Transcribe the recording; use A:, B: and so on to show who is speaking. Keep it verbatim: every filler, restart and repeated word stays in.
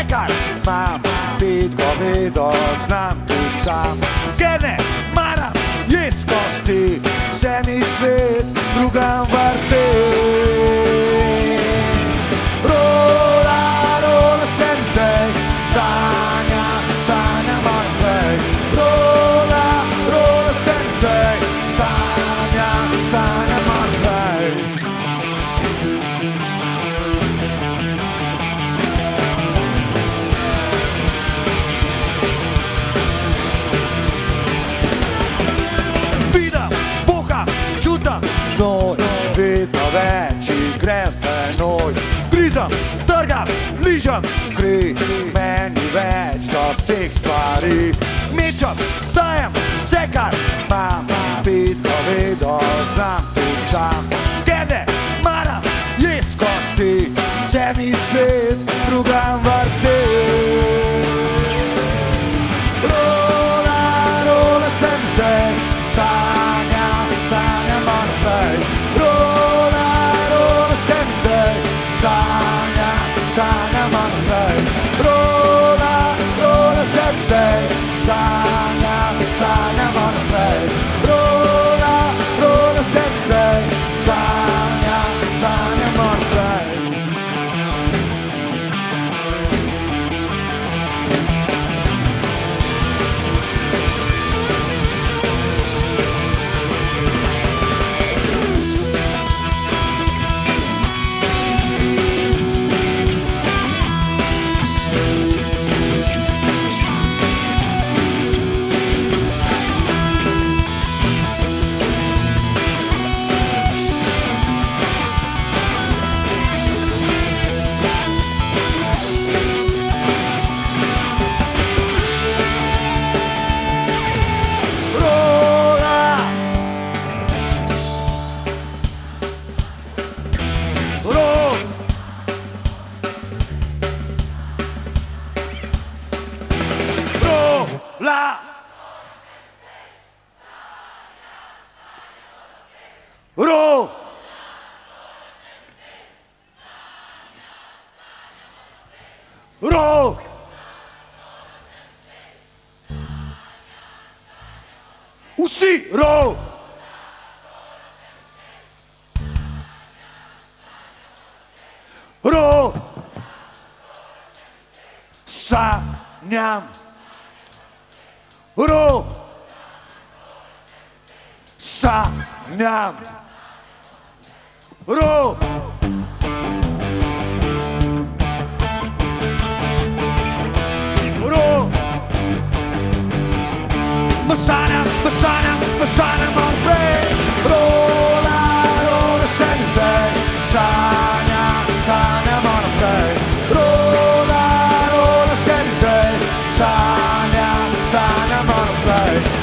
A: Vse kar imam, pet govedo, znam tudi sam. Ker ne maram jest kosti, se mi svet drugam vrti. Rola, rola sem zdaj, sanjam, sanjam moram prej. Rola, rola sem zdaj, sanjam, sanjam moram prej. Znoj, vedno več igre z menoj. Grizam, trgam, ližam kri, meni več do teh stvari. Mečam, dajem vse kar imam, pet govedo, znam tudi sam. Ker ne maram jest kosti, se mi svet drugam vrti. Rola, rola sem zdaj, sanjam, sanjam moram prej. Rola, rola sem zdaj, sanjam, sanjam moram prej. Rola, rola sem zdaj, sanjam, sanjam moram prej. Rola, rola sem zdaj, sanjam, sanjam moram prej. La Ro Ro Vsi ro Ro Sanjam Ro sanjam Ro Ro Ma sanjam, ma sanjam, ma sanjam moram prej. Rola, rola sem zdaj, sanjam, sanjam moram prej. Rola, rola sem zdaj, sanjam, sanjam moram prej.